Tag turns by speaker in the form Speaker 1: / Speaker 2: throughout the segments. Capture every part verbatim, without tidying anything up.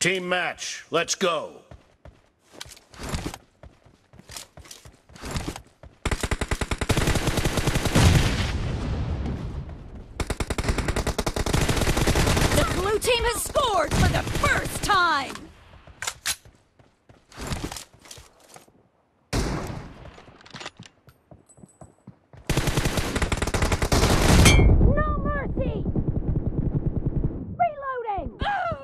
Speaker 1: Team match, let's go.
Speaker 2: The blue team has scored for the first time! No mercy! Reloading!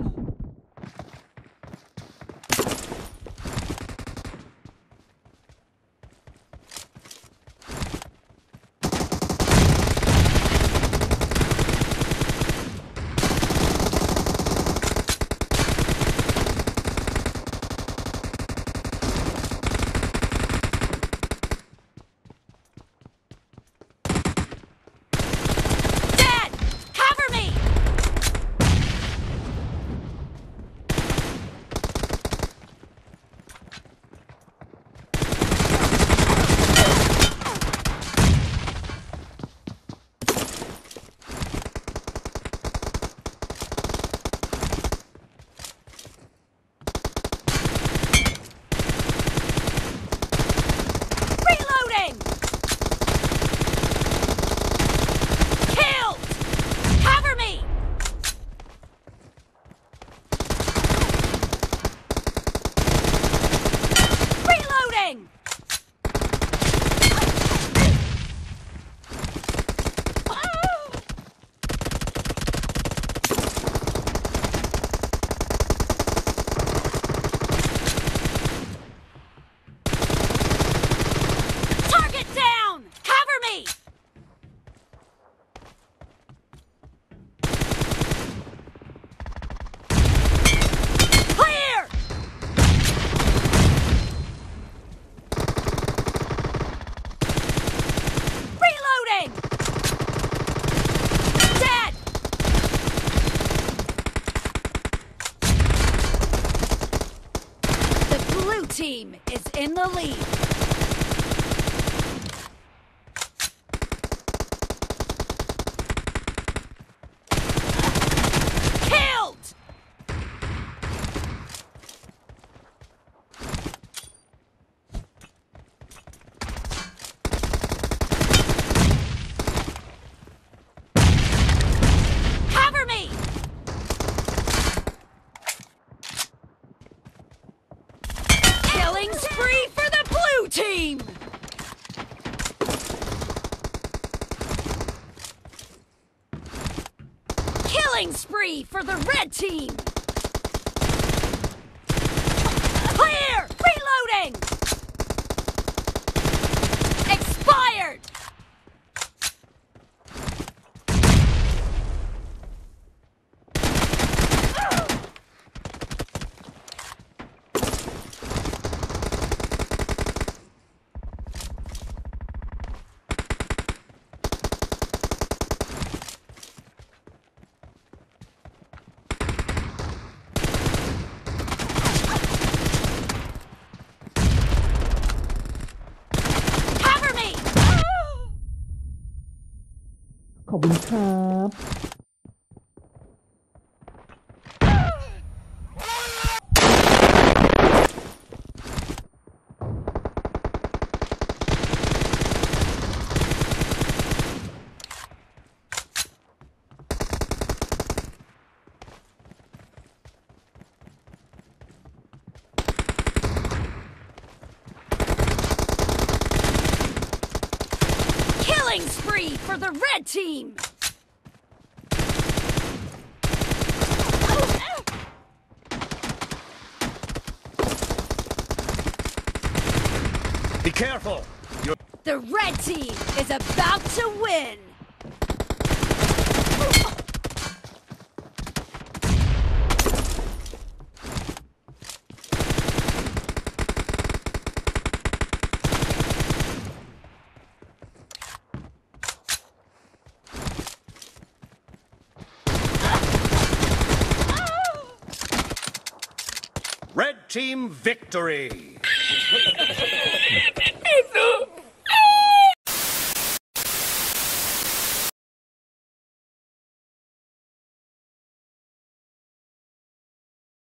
Speaker 2: Team is in the lead. Killed! Cover me! Killing spree for the blue team! Killing spree for the red team! Clear! Reloading! Expired! Cover me!
Speaker 3: ขอบคุณครับ
Speaker 2: Killing spree for the red team!
Speaker 1: Be careful! You're...
Speaker 2: The red team is about to win!
Speaker 1: Red team victory!